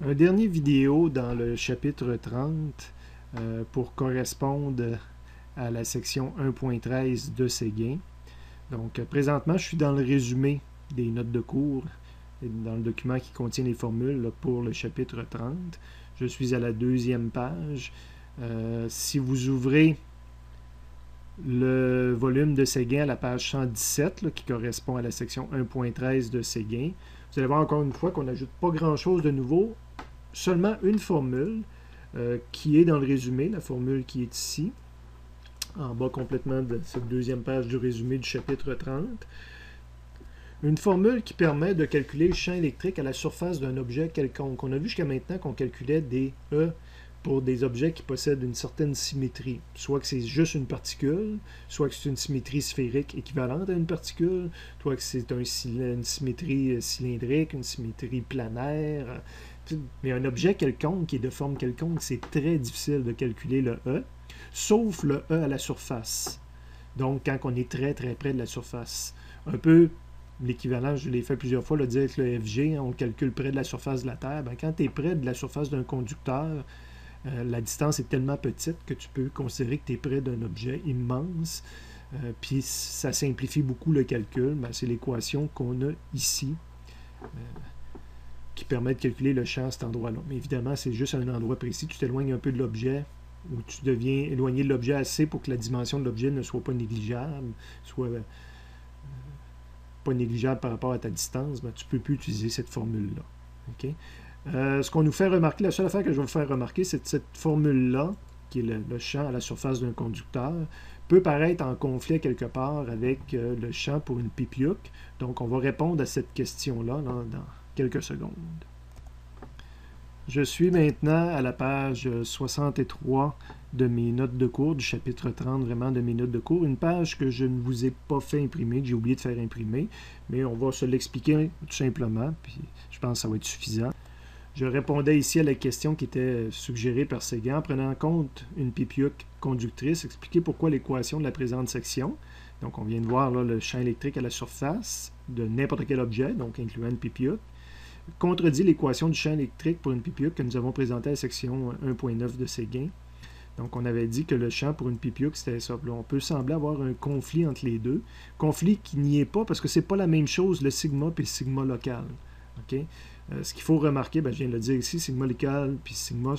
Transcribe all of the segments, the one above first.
Un dernier vidéo dans le chapitre 30 pour correspondre à la section 1.13 de Séguin. Donc, présentement, je suis dans le résumé des notes de cours, dans le document qui contient les formules là, pour le chapitre 30. Je suis à la deuxième page. Si vous ouvrez le volume de Séguin à la page 117, là, qui correspond à la section 1.13 de Séguin, vous allez voir encore une fois qu'on n'ajoute pas grand-chose de nouveau, seulement une formule qui est dans le résumé, la formule qui est ici, en bas complètement de cette deuxième page du résumé du chapitre 30. Une formule qui permet de calculer le champ électrique à la surface d'un objet quelconque. On a vu jusqu'à maintenant qu'on calculait des E pour des objets qui possèdent une certaine symétrie. Soit que c'est juste une particule, soit que c'est une symétrie sphérique équivalente à une particule, soit que c'est une symétrie cylindrique, une symétrie planaire. Mais un objet quelconque qui est de forme quelconque, c'est très difficile de calculer le E, sauf le E à la surface. Donc, quand on est très très près de la surface. Un peu l'équivalent, je l'ai fait plusieurs fois, le dire avec le FG, on calcule près de la surface de la Terre. Ben, quand tu es près de la surface d'un conducteur, la distance est tellement petite que tu peux considérer que tu es près d'un objet immense. Puis ça simplifie beaucoup le calcul. Ben, c'est l'équation qu'on a ici qui permet de calculer le champ à cet endroit-là. Mais évidemment, c'est juste à un endroit précis. Tu t'éloignes un peu de l'objet ou tu deviens éloigné de l'objet assez pour que la dimension de l'objet ne soit pas négligeable, soit pas négligeable par rapport à ta distance, ben, tu ne peux plus utiliser cette formule-là. Okay? Ce qu'on nous fait remarquer, la seule affaire que je vais vous faire remarquer, c'est que cette formule-là, qui est le champ à la surface d'un conducteur, peut paraître en conflit quelque part avec le champ pour une pipioc. Donc, on va répondre à cette question-là dans quelques secondes. Je suis maintenant à la page 63 de mes notes de cours, du chapitre 30, vraiment de mes notes de cours. Une page que je ne vous ai pas fait imprimer, que j'ai oublié de faire imprimer, mais on va se l'expliquer tout simplement, puis je pense que ça va être suffisant. Je répondais ici à la question qui était suggérée par Séguin en prenant en compte une pipioc conductrice, expliquer pourquoi l'équation de la présente section. Donc, on vient de voir là, le champ électrique à la surface de n'importe quel objet, donc incluant une pipioc, contredit l'équation du champ électrique pour une pipioc que nous avons présentée à la section 1.9 de Séguin. Donc, on avait dit que le champ pour une pipioc, c'était ça. Là, on peut sembler avoir un conflit entre les deux. Conflit qui n'y est pas parce que c'est pas la même chose, le sigma et le sigma local. Okay? Ce qu'il faut remarquer, ben, je viens de le dire ici, sigma local puis sigma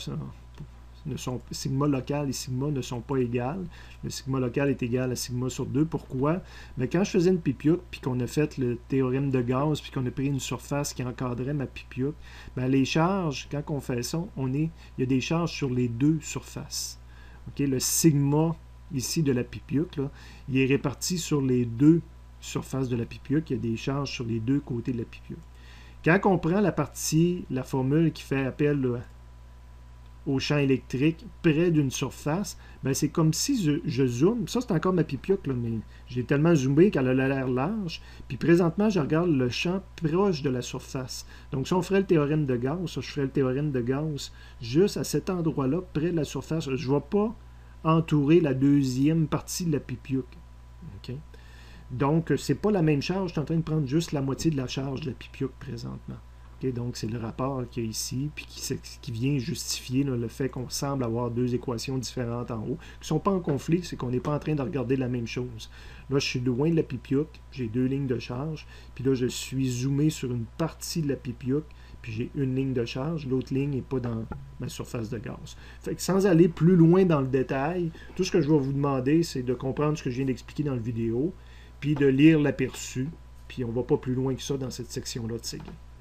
sigma local et sigma ne sont pas égales. Le sigma local est égal à sigma sur 2. Pourquoi? Mais quand je faisais une pipioc, puis qu'on a fait le théorème de Gauss, puis qu'on a pris une surface qui encadrait ma pipioc, ben les charges, quand on fait ça, il y a des charges sur les deux surfaces. Okay? Le sigma ici de la pipioc, là, il est réparti sur les deux surfaces de la pipioc. Il y a des charges sur les deux côtés de la pipioc. Quand on prend la formule qui fait appel au champ électrique près d'une surface, ben c'est comme si je zoome. Ça, c'est encore ma pipioc, là, mais j'ai tellement zoomé qu'elle a l'air large. Puis présentement, je regarde le champ proche de la surface. Donc, si on ferait le théorème de Gauss, je ferais le théorème de Gauss juste à cet endroit-là, près de la surface. Je ne vais pas entourer la deuxième partie de la pipioc. Okay? Donc, ce n'est pas la même charge. Je suis en train de prendre juste la moitié de la charge de la pipioc présentement. Okay? Donc, c'est le rapport qu'il y a ici, puis qui vient justifier là, le fait qu'on semble avoir deux équations différentes en haut, qui ne sont pas en conflit, c'est qu'on n'est pas en train de regarder la même chose. Là, je suis loin de la pipioc, j'ai deux lignes de charge, puis là, je suis zoomé sur une partie de la pipioc, puis j'ai une ligne de charge, l'autre ligne n'est pas dans ma surface de Gauss. Fait que sans aller plus loin dans le détail, tout ce que je vais vous demander, c'est de comprendre ce que je viens d'expliquer dans la vidéo, puis de lire l'aperçu, puis on ne va pas plus loin que ça dans cette section-là de Séguin.